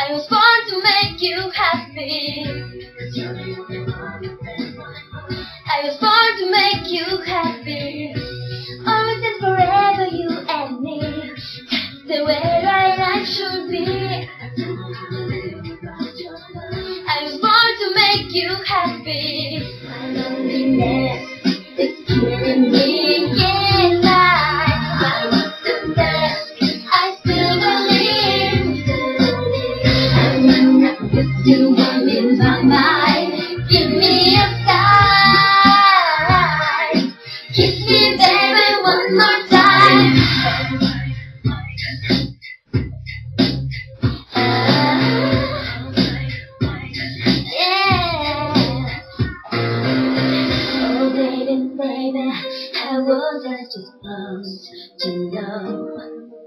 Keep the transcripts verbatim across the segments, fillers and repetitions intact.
I was born to make you happy. I was born to make you happy. Always and forever, you and me. That's the way our life should be. I was born to make you happy. My loneliness is killing me. Yes, I was the best. I still believe. I'm not just the one in my mind. Give me a sign. Kiss me, baby, one more time. Baby, how was I supposed to know?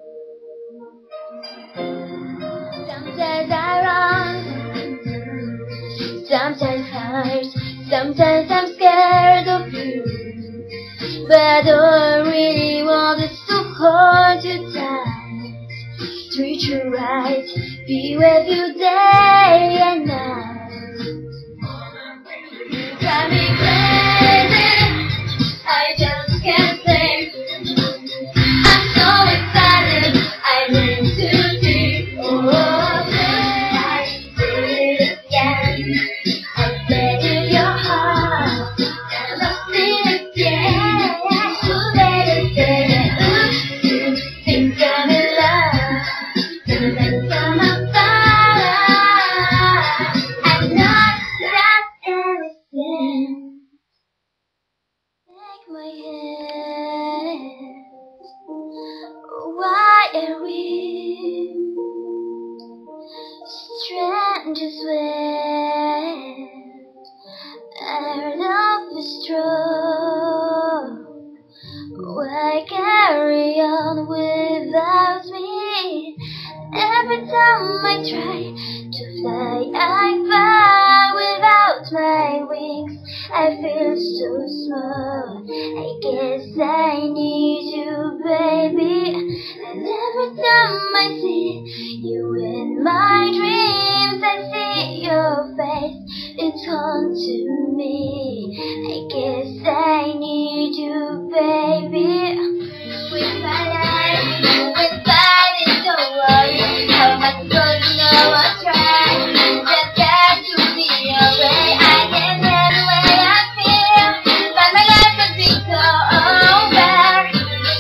Sometimes I run, sometimes hurt, sometimes I'm scared of you. But all I really want is to hold you tight, treat you right, be with you day and night. You got me crazy, I just can't think. I'm so excited, I'm in too deep. Oh, I did it again. I bet in your heart, I lost it again. Oh, baby, baby, ooh, you think I'm in love, gonna make some outside. I'm not that anything. Take my hand. Why are we strangers when our love is true? Why carry on without me? Every time I try to fly, I fall without my wings. I feel so small, I guess I need you, baby. And every time I see you in my dreams, I see your face, it's haunting me. I guess I need you, baby. With my life, with fighting, don't worry. How am I supposed to know what's right? Just got to be alright. I can get away. But my life would be so over.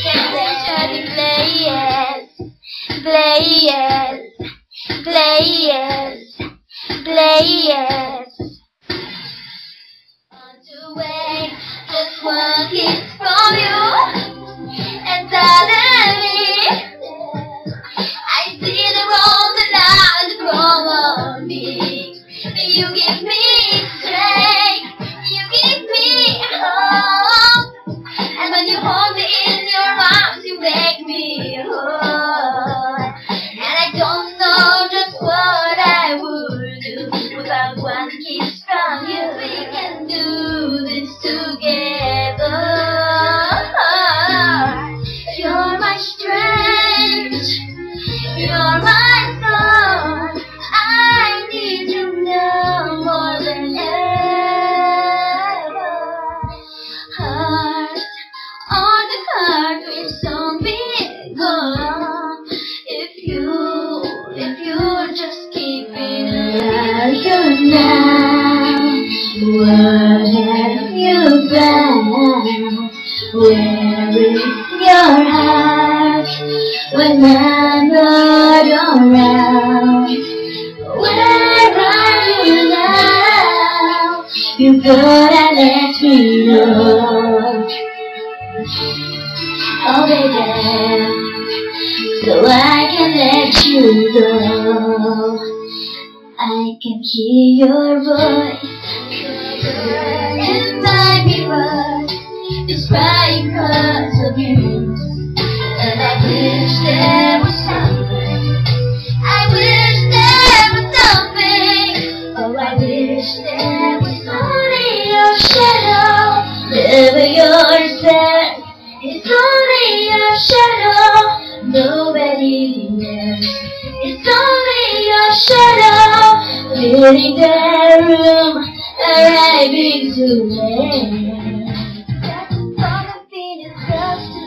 Players, players, players. Want to wait just one kiss from you, and suddenly I see the road that lies from me. You give me strength, you give me hope, and when you hold me in your arms, you make me whole. And I don't know just what I would do without one kiss from you. We can do this together. You're my strength, you're my soul. I need you now more than ever. Heart on the heart will soon be gone if you, if you just keep it alive. You now, what have you found? Where is your heart when I'm not around? Where are you now? You gotta let me know. Oh baby, so I can let you go. I can hear your voice in my mirror. It's crying because of you, and I wish there was something. I wish there was something. Oh, I wish there was only your shadow. Never yourself. It's only your shadow. Nobody else. It's only your shadow. shadow, filling the room, arriving too late. That's the thought of being close to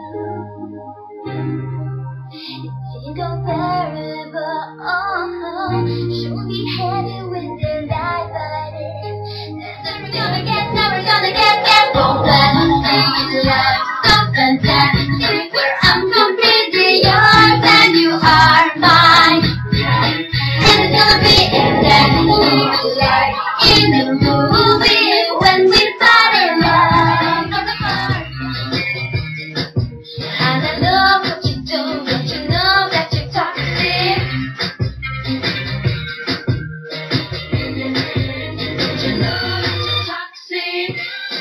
you. It's incomparable. Oh, should be happy with the life I live. Never gonna get, never gonna get, get home. But love so fantastic, where I'm completely yours and you are mine. And it's gonna be exactly like in the movie when we fall in love for the first. And I love what you do, but you know that you're toxic. But you know that you're toxic.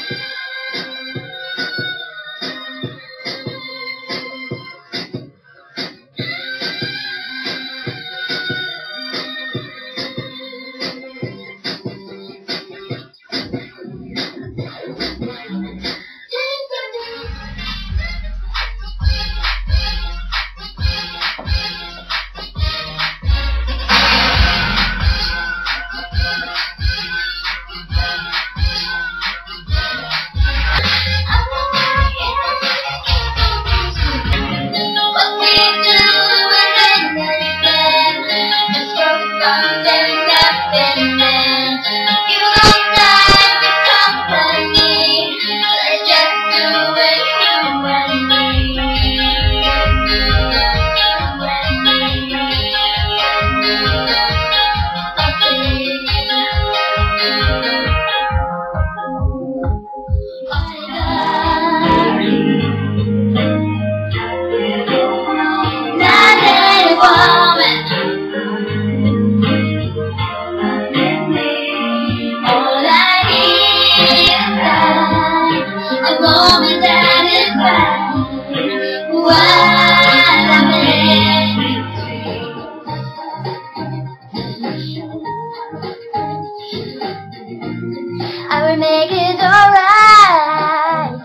I will make it alright.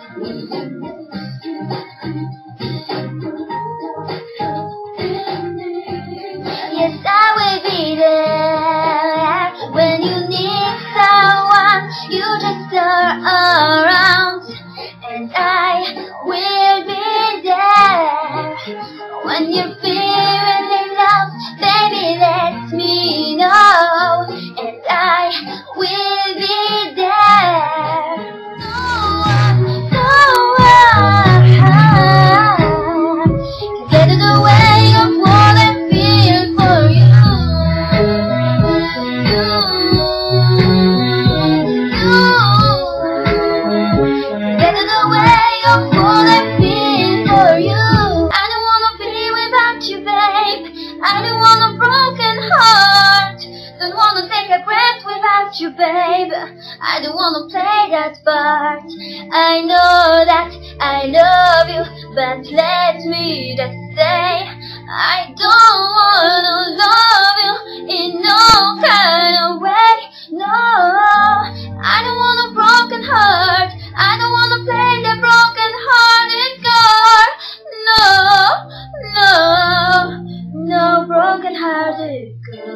Yes, I will be there when you need someone. You just are around, and I will be there when you're feeling love. Baby, let me know, and I will be there. No one, no one can get in the way of what I feel for you. You get in the way of what I feel for you. I don't wanna be without you, babe. I don't want a broken heart. Don't wanna take a breath without you, babe. I don't wanna play that part. I know that I love you, but let me just say I don't wanna love you in no kind of way. No, I don't want a broken heart. I don't wanna play the broken hearted girl. No, no, no broken hearted girl.